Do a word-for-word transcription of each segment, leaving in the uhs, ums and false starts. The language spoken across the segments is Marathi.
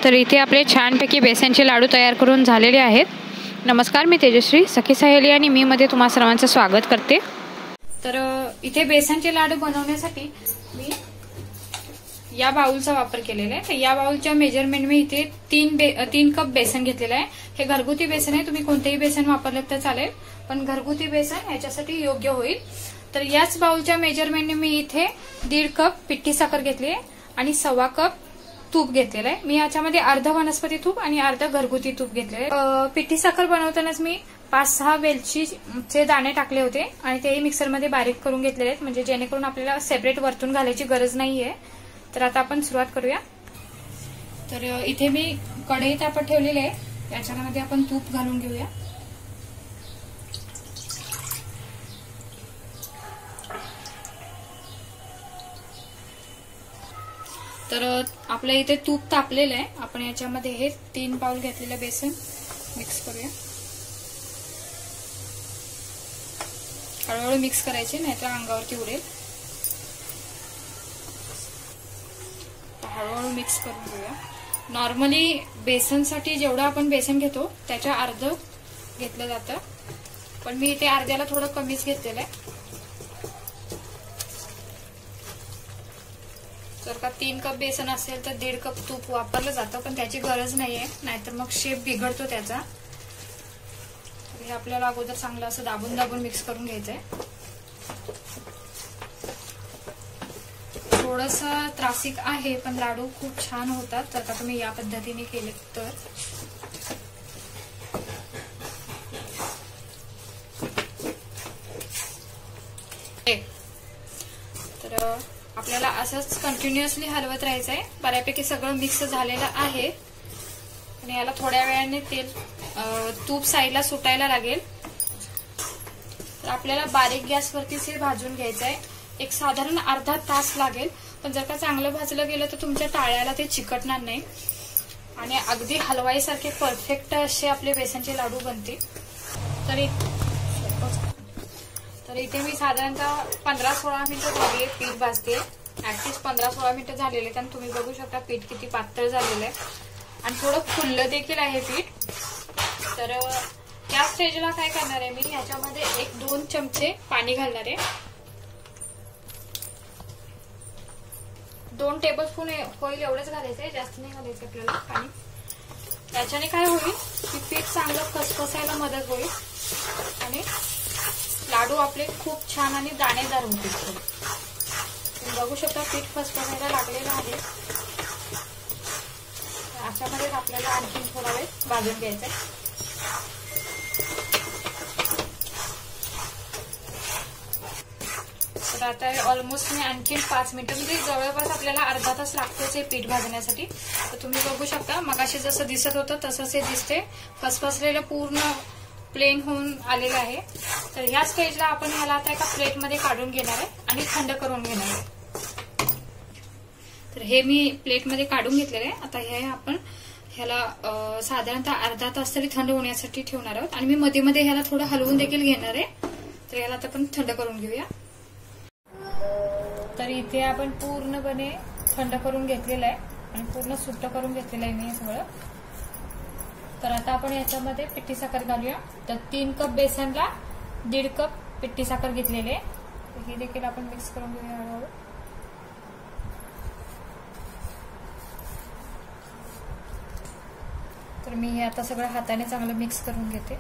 तर इथे आपले छानपैकी बेसनचे लाडू तयार करून झालेले आहेत। नमस्कार, मी तेजश्री सखी सहेली आणि मी मध्ये तुम्हा सर्वांचं स्वागत करते। तर इथे बेसनचे लाडू बनवण्यासाठी मी या बाउलचा वापर केलेला आहे। तर या बाउलच्या मेजरमेंट मी इथे तीन तीन कप बेसन घेतलेलं आहे। हे घरगुती बेसन आहे, तुम्ही कोणतेही बेसन वापरले तर चालेल, पण घरगुती बेसन याच्यासाठी योग्य होईल। तर याच बाउलच्या मेजरमेंटने मी इथे दीड कप पिठी साखर घेतली आहे आणि सव्वा कप तूप घेतलेलं आहे। मी याच्यामध्ये अर्ध वनस्पती तूप आणि अर्ध घरगुती तूप घेतलेलं आहे। पिठी साखर बनवतानाच मी पाच सहा वेलचीचे दाणे टाकले होते आणि तेही मिक्सरमध्ये बारीक करून घेतलेले आहेत, म्हणजे जेणेकरून आपल्याला सेपरेट वरतून घालायची गरज नाहीये। तर आता आपण सुरुवात करूया। तर इथे मी कढई तापत ठेवलेली आहे, याच्यामध्ये आपण तूप घालून घेऊया। तर आपल्या इथे तूप तापलेलं आहे, आपण याच्यामध्ये हे तीन पाऊल घेतलेलं बेसन मिक्स करूया। हळूहळू मिक्स करायचे, नाहीतर अंगावरती उडेल। हळूहळू मिक्स करून घेऊया। नॉर्मली बेसनसाठी जेवढं आपण बेसन घेतो त्याच्या अर्ध घेतलं जातं, पण मी इथे अर्ध्याला थोडं कमीच घेतलेलं आहे। जर का तीन कप बेसन असेल तर दीड कप तूप वापरलं जातं, पण त्याची गरज नाहीये, नाहीतर मग शेप बिघडतो त्याचा। हे आपल्याला अगोदर चांगलं असं दाबून दाबून मिक्स करून घ्यायचंय। थोडंसं त्रासिक आहे, पण लाडू खूप छान होतात जर का तुम्ही या पद्धतीने केले तर। तर आपल्याला असंच कंटिन्युअसली हलवत राहायचंय। बऱ्यापैकी सगळं मिक्स झालेलं आहे आणि याला थोड्या वेळाने तेल तूप साईडला सुटायला लागेल। तर आपल्याला बारीक गॅसवरतीच हे भाजून घ्यायचंय। एक साधारण अर्धा तास लागेल, पण जर का चांगलं भाजलं गेलं तर तुमच्या टाळ्याला ते चिकटणार नाही आणि अगदी हलवाईसारखे परफेक्ट असे आपले बेसनचे लाडू बनतील। तरी तर इथे मी साधारणतः पंधरा सोळा मिनिटं झाली पीठ भाजते। ऍटलीस्ट पंधरा सोळा मिनिटं झालेले आहेत आणि तुम्ही बघू शकता पीठ किती पातळ झालेलं आहे आणि थोडं फुललं देखील आहे पीठ। तर या स्टेजला काय करणार आहे, मी याच्यामध्ये एक दोन चमचे पाणी घालणार आहे। दोन टेबलस्पून होईल एवढंच घालायचंय, जास्त नाही घालायचं आपल्याला पाणी। याच्याने काय होईल की पीठ चांगलं फसफसायला मदत होईल आणि लाडू आपले खूप छान आणि दाणेदार होतील। तुम्ही बघू शकता पीठ फसफसायला लागलेलं आहे। अशामध्ये आपल्याला आणखी थोडा वेळ भाजून घ्यायचंय। तर आता ऑलमोस्ट मी आणखी पाच मिनिटं म्हणजे जवळपास आपल्याला अर्धा तास लागतोच हे पीठ भाजण्यासाठी। तर तुम्ही बघू शकता मगाशी जसं दिसत होतं तसंच हे दिसते, फसफसलेलं पूर्ण प्लेन होऊन आलेलं आहे। तर ह्या स्टेजला आपण ह्याला आता एका प्लेटमध्ये काढून घेणार आहे आणि थंड करून घेणार आहे। तर हे मी प्लेटमध्ये काढून घेतलेलं आहे। आता हे आपण ह्याला साधारणतः अर्धा तास तरी थंड होण्यासाठी ठेवणार आहोत आणि मी मध्ये मध्ये ह्याला थोडं हलवून देखील घेणार आहे। तर ह्याला आता आपण थंड करून घेऊया। तर इथे आपण पूर्णपणे थंड करून घेतलेलं आहे आणि पूर्ण सुट्ट करून घेतलेलं आहे मी हे सगळं। तर आता आपण याच्यामध्ये पिठी साखर घालूया। तर तीन कप बेसनला दीड कप पिठी साखर घेतलेली आहे, हे देखील आपण मिक्स करून घेऊया हळूहळू। तर मी हे आता सगळं हाताने चांगलं मिक्स करून घेते।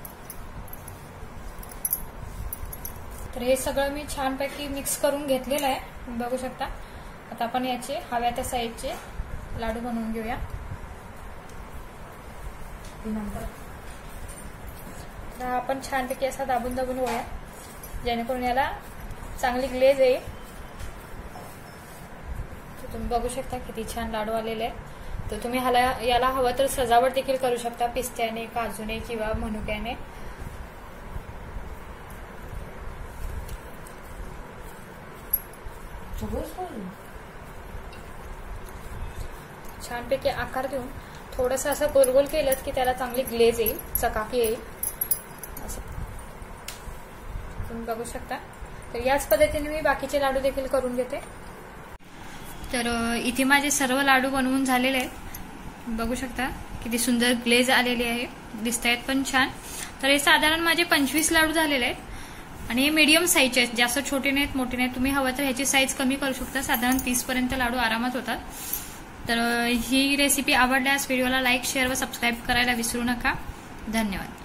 तर हे सगळं मी छानपैकी मिक्स करून घेतलेलं आहे, तुम्ही बघू शकता। आता आपण याचे हव्या त्या साईजचे लाडू बनवून घेऊया। तर आपण छानपैकी असा दाबून दाबून वळूया, जेणेकरून याला चांगली ग्लेज येईल। तर तुम्ही बघू शकता किती छान लाडू आलेले आहे। तर तुम्ही ह्याला याला हवं तर सजावट देखील करू शकता पिस्त्याने, काजूने किंवा मनुक्याने। छानपैकी आकार देऊन थोडंसं असं गोलगोल केलं की त्याला चांगली ग्लेज येईल, चकाकी येईल असं तुम्ही बघू शकता। तर याच पद्धतीने मी बाकीचे लाडू देखील करून घेते। तर इथे माझे सर्व लाडू बनवून झालेले आहेत। बघू शकता किती सुंदर ग्लेज आलेली आहे, दिसत आहेत पण छान. तर हे साधारण माझे पंचवीस लाडू झालेले आहेत आणि हे मीडियम साईजचे आहेत, जास्त छोटे नाहीत मोठे नाहीत. तुम्ही हवं तर ह्याची साईज कमी करू शकता, साधारण तीस पर्यंत लाडू आरामात होतात. तर ही रेसिपी आवडल्यास व्हिडिओला लाईक शेअर व सबस्क्राईब करायला विसरू नका. धन्यवाद.